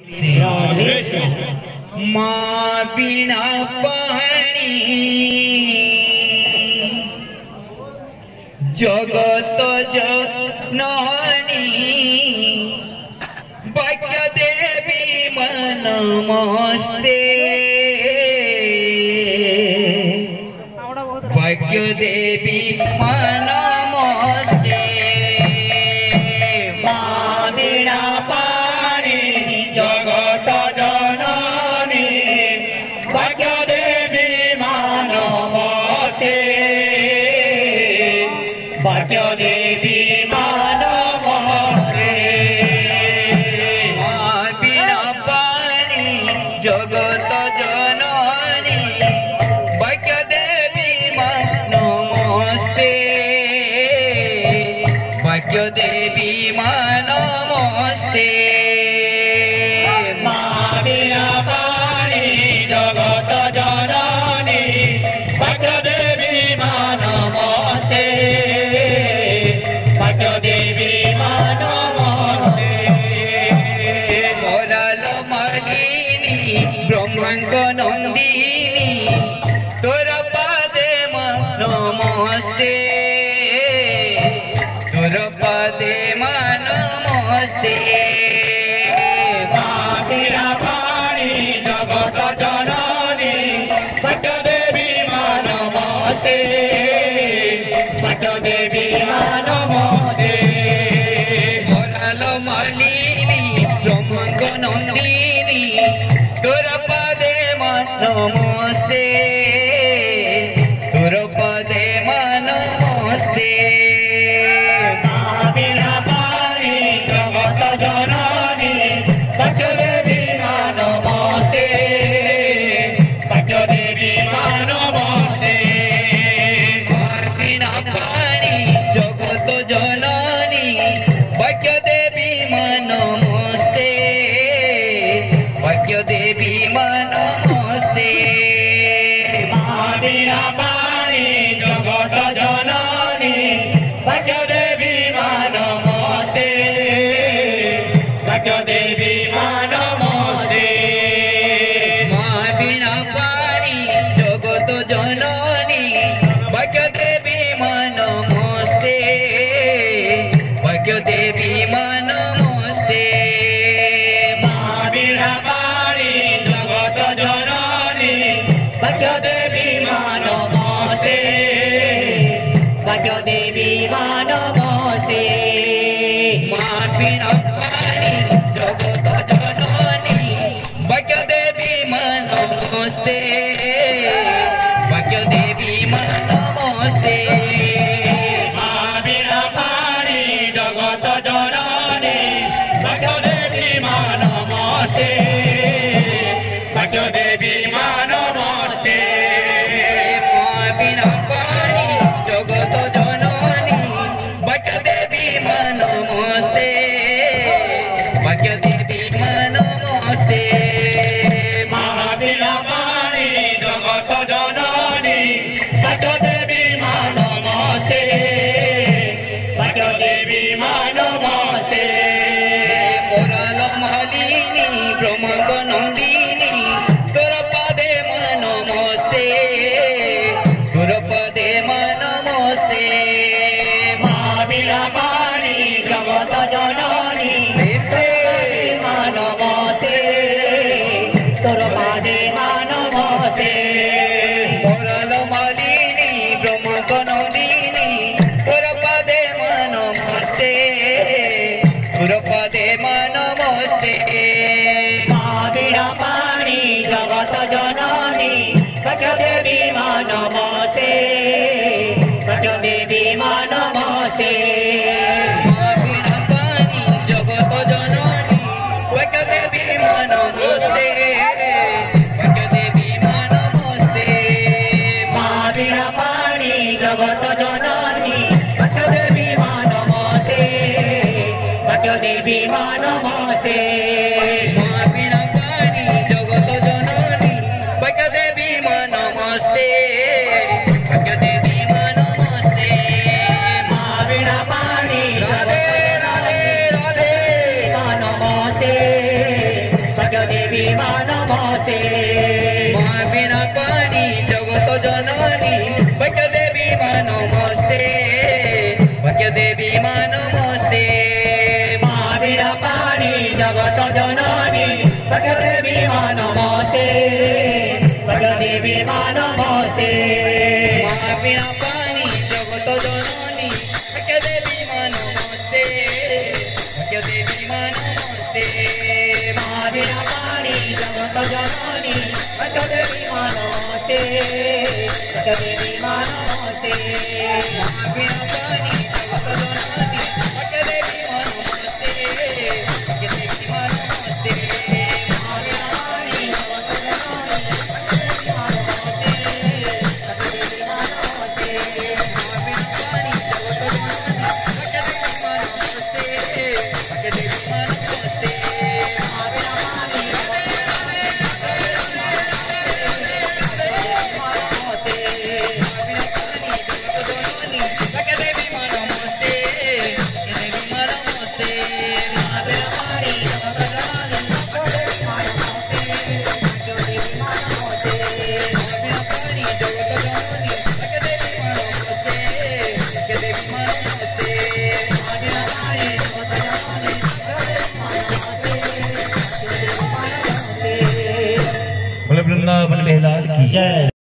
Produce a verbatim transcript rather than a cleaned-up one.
माँ बिना पानी जगत जननी भाग्य देवी नमस्ते भाग्य देवी नमस्ते माँ बिना पानी जगत जननी भाग्य देवी नमस्ते भाग्य देवी नमस्ते माँ बिना पानी जगत जननी भाग्य देवी नमस्ते भाग्य देवी नमस्ते माँ बिना पानी जगत जननी भाग्य देवी नमस्ते भाग्य देवी नमस्ते मोराल मालिनी ब्रह्मांड नंदिनी तोर पादे नमस्ते तोर पादे नमस्ते माँ बिना पानी जगत जननी भाग्य देवी नमस्ते भाग्य देवी नमस्ते मोराल मालिनी ब्रह्मांड नंदिनी तोर पादे नमस्ते तोर पादे नमस्ते माँ बिना पानी जगत जननी भाग्य देवी नमस्ते भाग्य देवी नमस्ते बिना पानी जगत जननी भाग्य देवी नमस्ते भाग्य देवी नमस्ते माँ बिना पानी जगत जननी भाग्य देवी नमस्ते भाग्य देवी नमस्ते माँ बिना पानी जगत जननी भाग्य देवी नमस्ते भाग्य देवी नमस्ते माँ बिना पानी जगत जननी भाग्य देवी नमस्ते भाग्य देवी नमस्ते माँ बिना पानी जगत जननी भाग्य देवी नमस्ते भाग्य देवी नमस्ते माँ बिना पानी जगत जननी भाग्य देवी नमस्ते भाग्य देवी नमस्ते माँ बिना पानी जगत जननी भाग्य देवी नमस्ते भाग्य देवी नमस्ते माँ बिना पानी जगत जननी भाग्य देवी नमस्ते भाग्य देवी नमस्ते मोराल मालिनी ब्रह्मांड नंदिनी तोर पादे नमस्ते तोर पादे नमस्ते माँ बिना पानी जगत जननी नमस्ते तोर पादे नमस्ते मोराल मालिनी ब्रह्मांड नंदिनी तोर पादे नमस्ते तोर पादे नमस्ते माँ बिना पानी जगत जननी भाग्य देवी नमस्ते भाग्य देवी नमस्ते माँ बिना पानी जगत जननी भाग्य देवी नमस्ते भाग्य देवी नमस्ते माँ बिना पानी जगत जननी भाग्य देवी नमस्ते भाग्य देवी नमस्ते माँ बिना पानी जगत जननी भाग्य देवी नमस्ते भाग्य देवी नमस्ते माँ बिना पानी राधे राधे राधे नमस्ते भाग्य देवी मा नमस्ते महा वीणा पाणी जगत जननी भाग्य देवी मा नमस्ते भाग्य देवी मा नमस्ते महावीणा पाणी जगत जननी भाग्य देवी मा नमस्ते भाग्य देवी मा नमस्ते महावीणा पाणी जगत जननी भाग्य देवी मा नमस्ते भाग्य देवी मा नमस्ते महावीणा पाणी जगत जननी भाग्य देवी मा नमस्ते भाग्य देवी मा नमस्ते महावीणा पाणी जगत जननी भाग्य देवी मा नमस्ते भाग्य देवी मा नमस्ते महावीणा पाणी जगत जननी भाग्य देवी मा नमस्ते भाग्य देवी मा नमस्ते महावीणा पाणी जगत जननी भाग्य देवी मा नमस्ते भाग्य देवी मा नमस्ते बोले वृंदावन बिहारी लाल की जय।